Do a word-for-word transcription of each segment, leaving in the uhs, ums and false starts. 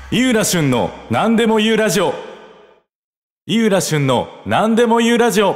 井浦俊の何でも言うラジオ。井浦俊の何でも言うラジオ。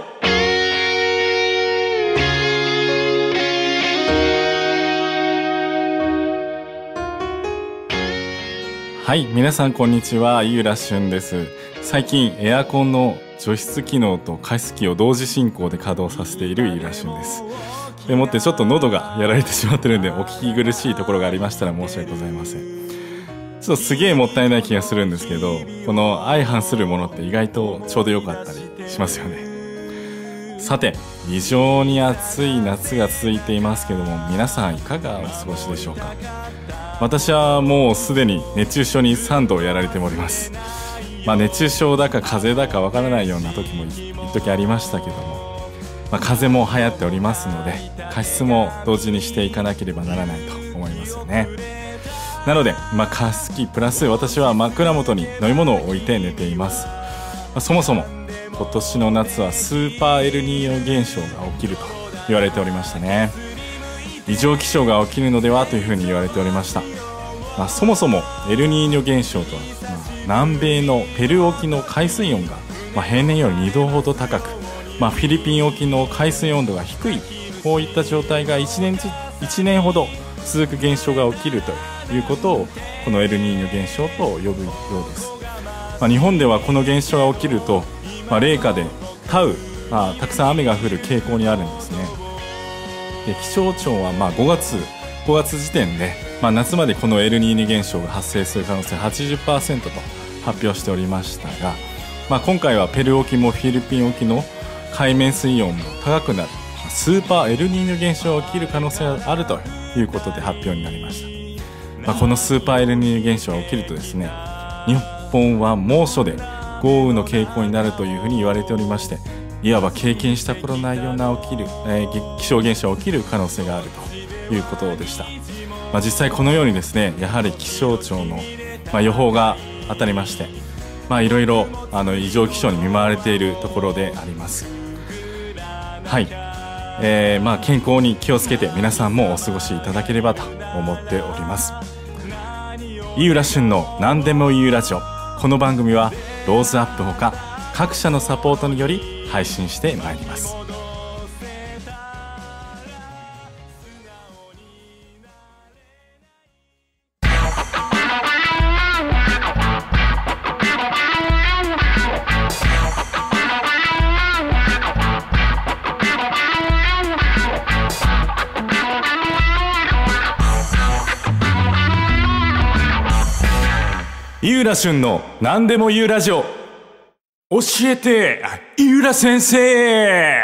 はい、皆さんこんにちは。井浦俊です。最近エアコンの除湿機能と加湿器を同時進行で稼働させている井浦俊です。でもってちょっと喉がやられてしまってるんで、お聞き苦しいところがありましたら申し訳ございません。ちょっとすげえもったいない気がするんですけど、この相反するものって意外とちょうど良かったりしますよね。さて、非常に暑い夏が続いていますけども、皆さんいかがお過ごしでしょうか。私はもうすでに熱中症にさんどやられております。まあ、熱中症だか風邪だかわからないような時も一時ありましたけども、まあ、風邪も流行っておりますので、加湿も同時にしていかなければならないと思いますよね。なので、まあ、加湿器プラス私は枕元に飲み物を置いて寝ています。まあ、そもそも今年の夏はスーパーエルニーニョ現象が起きると言われておりましたね。異常気象が起きるのではというふうに言われておりました。まあ、そもそもエルニーニョ現象とは、まあ、南米のペルー沖の海水温が、まあ、平年よりにどほど高く、まあ、フィリピン沖の海水温度が低い、こういった状態がいちねん、いちねんほど続く現象が起きるということを、このエルニーニョ現象と呼ぶようです。まあ、日本ではこの現象が起きると、まあ、冷夏でタウ、まあ、たくさん雨が降る傾向にあるんですね。で、気象庁はまあごがつ時点で、まあ、夏までこのエルニーニョ現象が発生する可能性 はちじゅっパーセント と発表しておりましたが、まあ、今回はペルー沖もフィリピン沖の海面水温も高くなるスーパーエルニーニョ現象が起きる可能性があるということで発表になりました。まあ、このスーパーエルニーニョ現象が起きるとですね、日本は猛暑で豪雨の傾向になるというふうに言われておりまして、いわば経験したことないような起きる、えー、気象現象が起きる可能性があるということでした。まあ、実際このようにですね、やはり気象庁の、まあ、予報が当たりまして、まあ、いろいろあの異常気象に見舞われているところであります。はい、えーまあ、健康に気をつけて皆さんもお過ごしいただければと思っております。井浦俊の何でも言うラジオ。この番組はローズアップほか各社のサポートにより配信してまいります。井浦俊の何でも言うラジオ。教えて井浦先生。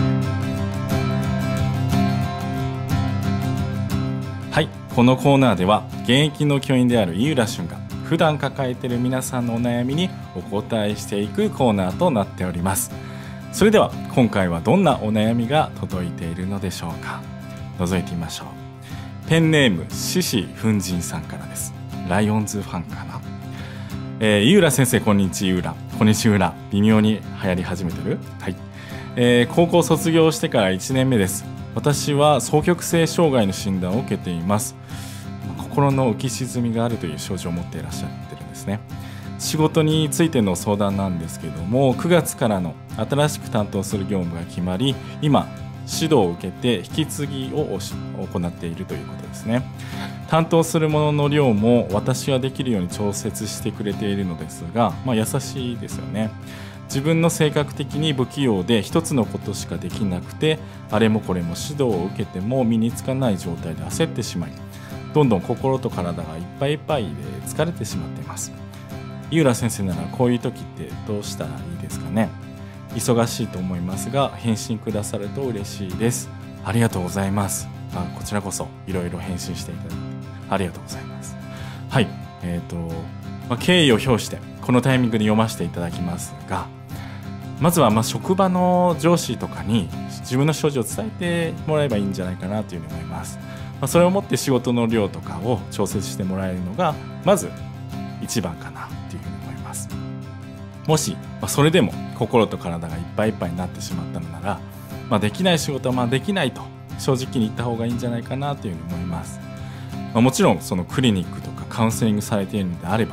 はい、このコーナーでは現役の教員である井浦俊が普段抱えている皆さんのお悩みにお答えしていくコーナーとなっております。それでは今回はどんなお悩みが届いているのでしょうか。覗いてみましょう。ペンネーム獅子奮陣さんからです。ライオンズファンかな。えー、井浦先生こんにちは。こんにちは。微妙に流行り始めてる。はい、えー、高校卒業してからいちねんめです。私は双極性障害の診断を受けています。心の浮き沈みがあるという症状を持っていらっしゃってるんですね。仕事についての相談なんですけども、くがつからの新しく担当する業務が決まり、今指導を受けて引き継ぎを行っているということですね。担当するものの量も私はできるように調節してくれているのですが、まあ、優しいですよね。自分の性格的に不器用で一つのことしかできなくて、あれもこれも指導を受けても身につかない状態で焦ってしまい、どんどん心と体がいっぱいいっぱいで疲れてしまっています。井浦先生ならこういう時ってどうしたらいいですかね。忙しいと思いますが返信くださると嬉しいです。ありがとうございます。あ、こちらこそいろいろ返信していただいてありがとうございます。はい、えーとまあ、敬意を表してこのタイミングで読ませていただきますが、まずはまあ職場の上司とかに自分の症状を伝えてもらえばいいんじゃないかなというふうに思います。まあ、それをもって仕事の量とかを調節してもらえるのがまず一番かなというふうに思います。もし、まあ、それでも心と体がいっぱいいっぱいになってしまったのなら、まあ、できない仕事はまあできないと正直に言った方がいいんじゃないかなというふうに思います。まあ、もちろんそのクリニックとかカウンセリングされているのであれば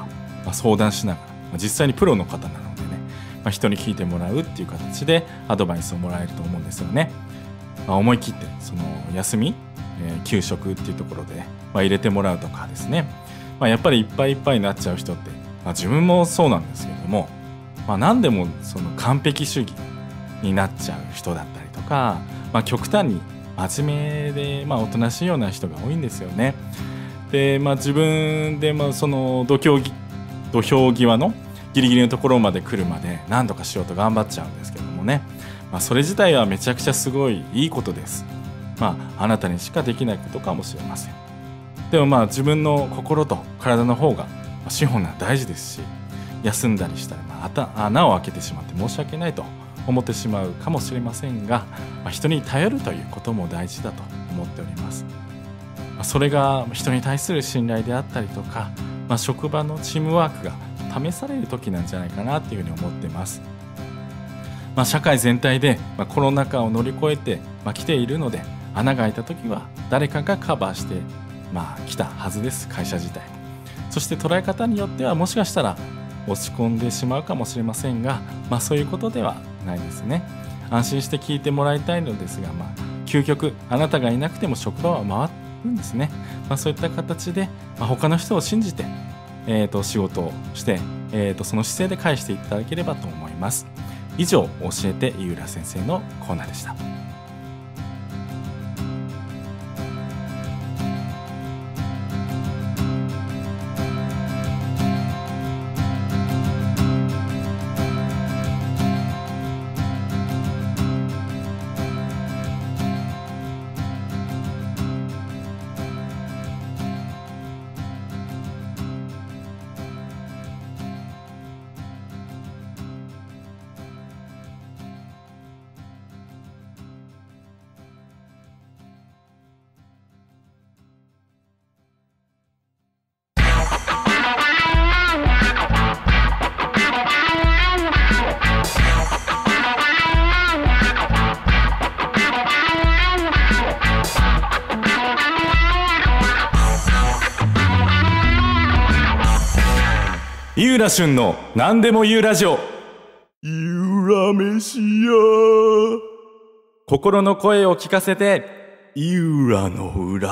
まあ、相談しながら、まあ、実際にプロの方なのでね、まあ、人に聞いてもらうっていう形でアドバイスをもらえると思うんですよね。まあ、思い切ってその休み、えー、給食っていうところで、まあ、入れてもらうとかですね、まあ、やっぱりいっぱいいっぱいになっちゃう人って、まあ、自分もそうなんですけども、まあ、何でもその完璧主義になっちゃう人だったりとか、まあ、極端に真面目で、まあ、おとなしいような人が多いんですよね。で、まあ、自分でもその土俵ぎ土俵際のギリギリのところまで来るまで何とかしようと頑張っちゃうんですけどもね、まあ、それ自体はめちゃくちゃすごいいいことです。まあ、あなたにしかできないことかもしれません。でもまあ自分の心と体の方が資本は大事ですし、休んだりしたらまあ穴を開けてしまって申し訳ないと思ってしまうかもしれませんが、まあ、人に頼るということも大事だと思っております。まあ、それが人に対する信頼であったりとか、まあ、職場のチームワークが試される時なんじゃないかなというふうに思っています。まあ、社会全体でまあコロナ禍を乗り越えてまあ来ているので、穴が開いた時は誰かがカバーしてまあ来たはずです、会社自体。そして捉え方によってはもしかしたら落ち込んでしまうかもしれませんが、まあ、そういうことではないですね。安心して聞いてもらいたいのですが、まあ、究極あなたがいなくても職場は回るんですね。まあ、そういった形で、まあ、他の人を信じて、えー、と仕事をして、えー、とその姿勢で返していただければと思います。以上、教えて井浦先生のコーナーでした。井浦俊の何でも言うラジオ。井浦メシア。心の声を聞かせて井浦の裏。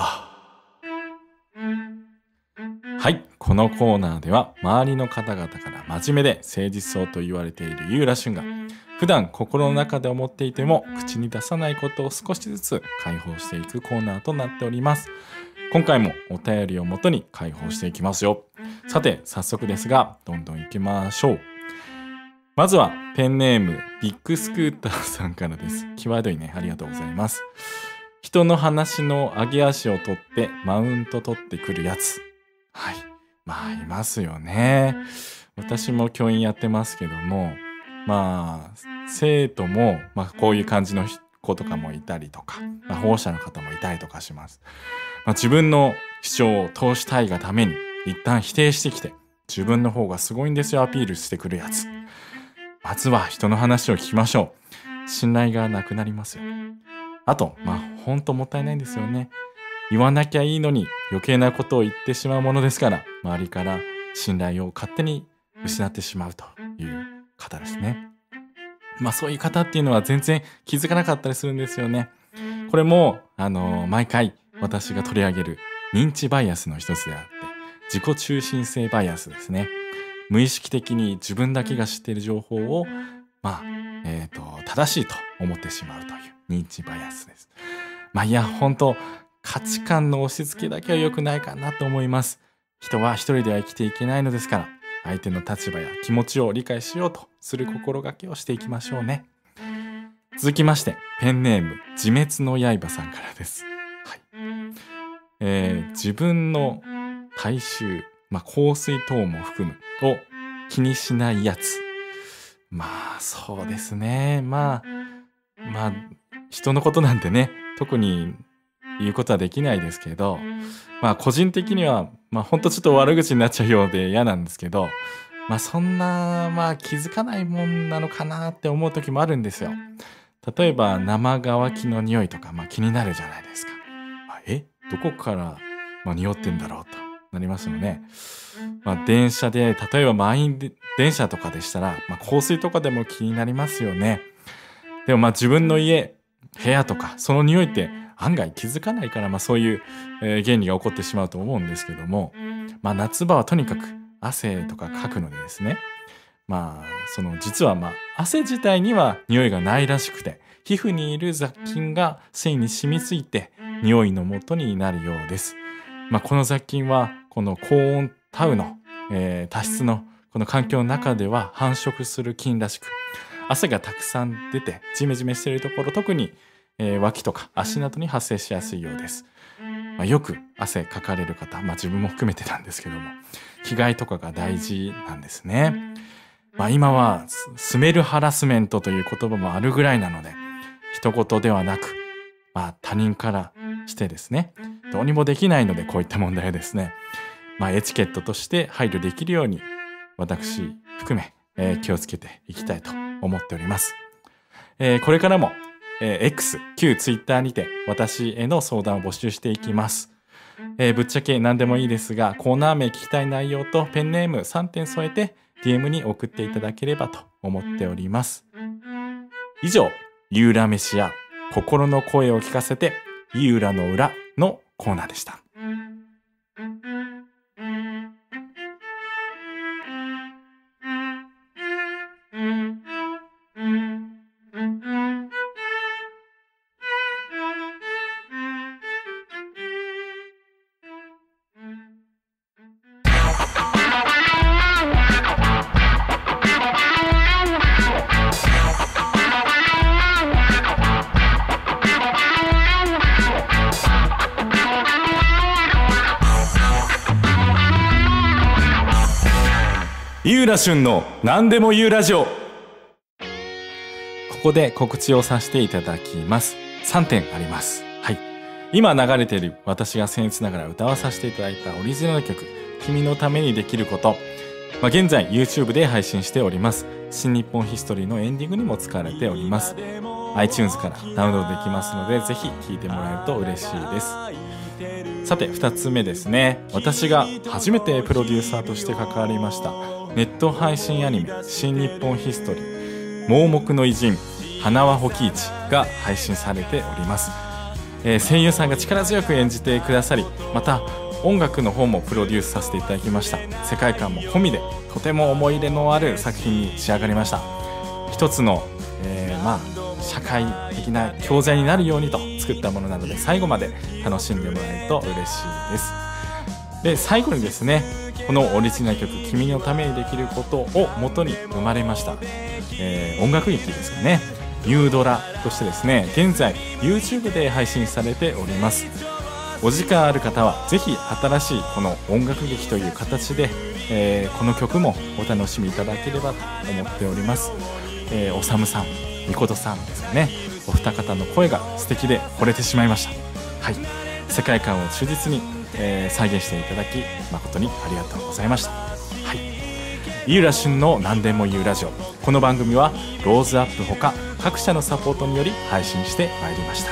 はい、このコーナーでは周りの方々から真面目で誠実そうと言われている井浦俊が普段心の中で思っていても口に出さないことを少しずつ解放していくコーナーとなっております。今回もお便りをもとに解放していきますよ。さて、早速ですがどんどん行きましょう。まずはペンネームビッグスクーターさんからです。際どいね、ありがとうございます。人の話の上げ足を取ってマウント取ってくるやつ。はい、まあいますよね。私も教員やってますけども、まあ生徒も、まあ、こういう感じの子とかもいたりとか、まあ、保護者の方もいたりとかします。まあ、自分の主張を通したいがために一旦否定してきて、自分の方がすごいんですよアピールしてくるやつ。まずは人の話を聞きましょう。信頼がなくなりますよ。あと、まあほんともったいないんですよね。言わなきゃいいのに余計なことを言ってしまうものですから、周りから信頼を勝手に失ってしまうという方ですね。まあそういう方っていうのは全然気づかなかったりするんですよね。これもあの毎回私が取り上げる認知バイアスの一つであって、自己中心性バイアスですね。無意識的に自分だけが知っている情報をまあ、えーと、正しいと思ってしまうという認知バイアスです。まあいや本当価値観の押し付けだけは良くないかなと思います。人は一人では生きていけないのですから、相手の立場や気持ちを理解しようとする心がけをしていきましょうね。続きましてペンネーム自滅の刃さんからです。はい、えー、自分の体臭、まあ、香水等も含むを気にしないやつ。まあそうですね。まあまあ人のことなんてね、特に言うことはできないですけど、まあ個人的にはまあ本当ちょっと悪口になっちゃうようで嫌なんですけど、まあそんなまあ気づかないもんなのかなって思う時もあるんですよ。例えば生乾きの匂いとか、まあ、気になるじゃないですか。まあ、えどこから、まあ、匂ってんだろうとなりますよね。まあ、電車で例えば満員で電車とかでしたら、まあ、香水とかでも気になりますよね。でもまあ自分の家、部屋とかその匂いって案外気づかないから、まあ、そういう、えー原理が起こってしまうと思うんですけども、まあ、夏場はとにかく汗とかかくのでですね、まあその実はまあ汗自体には匂いがないらしくて、皮膚にいる雑菌が繊維に染みついて匂いの元になるようです。まあ、この雑菌はこの高温タウの、えー多湿のこの環境の中では繁殖する菌らしく、汗がたくさん出てジメジメしているところ、特に、えー脇とか足などに発生しやすいようです。まあ、よく汗かかれる方、まあ、自分も含めてなんですけども、着替えとかが大事なんですね。まあ、今はススメルハラスメントという言葉もあるぐらいなので、一言ではなく、まあ、他人からしてですね、どうにもできないので、こういった問題はですね、まあ、エチケットとして配慮できるように私含め、えー気をつけていきたいと思っております。えーこれからも、えー X、旧 Twitter にて私への相談を募集していきます。えーぶっちゃけ何でもいいですが、コーナー名聞きたい内容とペンネームさんてん添えて ディーエム に送っていただければと思っております。以上、ユーラメシア心の声を聞かせてユーラの裏のコーナーでした。ユーラシュンの何でも言うラジオ。ここで告知をさせていただきます。さんてんあります。はい。今流れている私が僭越ながら歌わさせていただいたオリジナル曲、君のためにできること。まあ、現在 YouTube で配信しております。新日本ヒストリーのエンディングにも使われております。iTunes からダウンロードできますので、ぜひ聴いてもらえると嬉しいです。さてふたつめですね。私が初めてプロデューサーとして関わりましたネット配信アニメ新日本ヒストリー盲目の偉人花輪保喜一が配信されております。えー声優さんが力強く演じてくださり、また音楽の方もプロデュースさせていただきました。世界観も込みでとても思い入れのある作品に仕上がりました。一つの、えーまあ社会的な教材になるようにと作ったものなので、最後まで楽しんでもらえると嬉しいです。で最後にですね、このオリジナル曲「君のためにできること」を元に生まれました、えー音楽劇ですよね。ニュードラとしてですね、現在 YouTube で配信されております。お時間ある方はぜひ新しいこの音楽劇という形で、えーこの曲もお楽しみいただければと思っております。えーおさむさん、みことさんですよね。お二方の声が素敵で惚れてしまいました。はい、世界観を忠実に、えー再現していただき誠にありがとうございました。はい、井浦俊の何でも言うラジオ。この番組はローズアップほか各社のサポートにより配信してまいりました。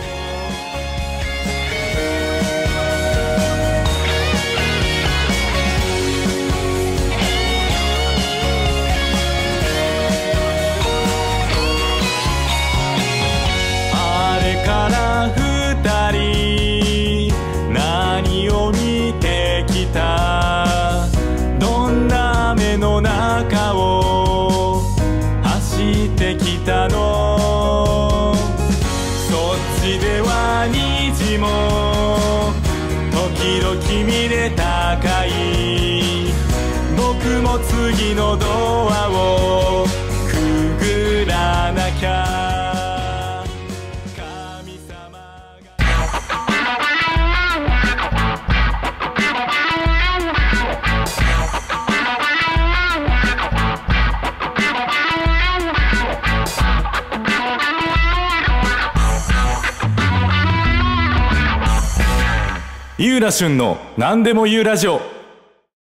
あれから二人何を見てきた、どんな雨の中を走ってきたの、そっちでは虹も時々見れたかい、僕も次のドアをくぐらなきゃ、神様が井浦俊の何でも言うラジオ。